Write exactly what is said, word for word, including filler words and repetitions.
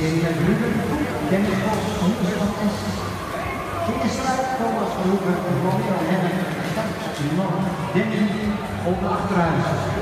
Serie Ruben, Dennis Bos, Niels van S. Kinderstrijd, Thomas Verhoeven, Romeo Hellen, Stad, Dennis, op de achterhuis.